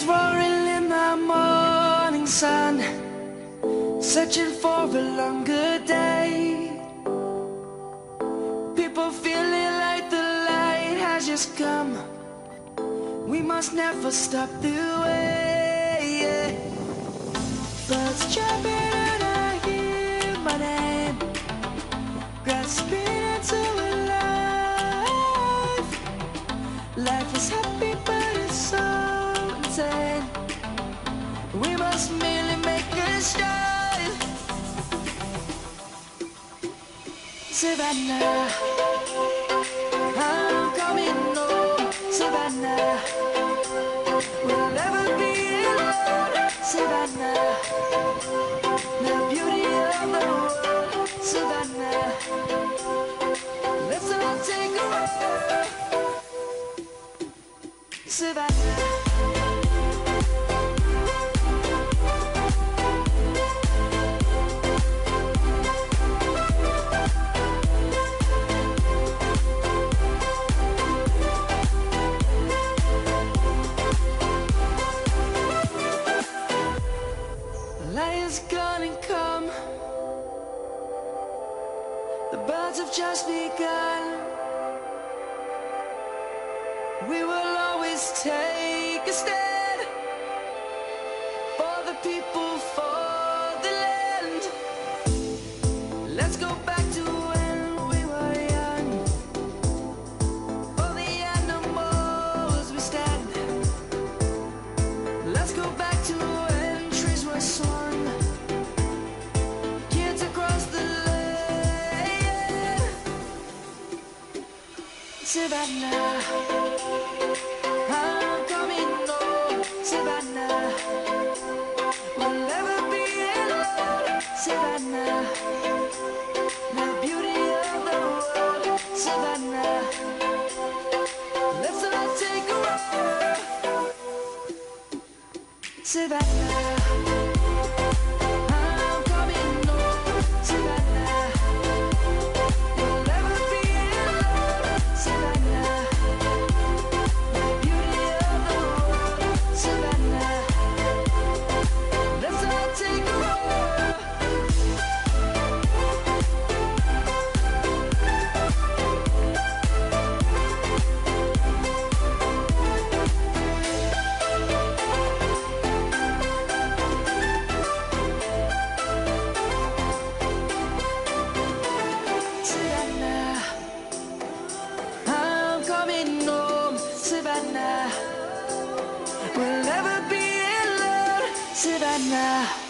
roaring in the morning sun, searching for a longer day. People feeling like the light has just come. We must never stop the way. Birds chirping and I hear my name, grasping into a life. Life is happy but it's so insane. We must merely make a start. Savannah, I'm coming home. Savannah, we'll never be alone. Savannah, the beauty of the world. Savannah, let's all take a ride. Savannah. Lion's gonna come. The birds have just begun. We will always take a stand for the people, for the land. Let's go back to when we were young. For the animals we stand. Let's go back to when trees were swung. Kids across the land. Savannah, I'm coming home. Savannah, we'll never be alone. Savannah, the beauty of the world. Savannah, let's all take a ride. Savannah, I'm coming home. Savannah, we'll never be alone. Savannah, the beauty of the world. Savannah, let's all take a ride. Savannah, I'm coming home. Savannah, we'll never be alone. Savannah.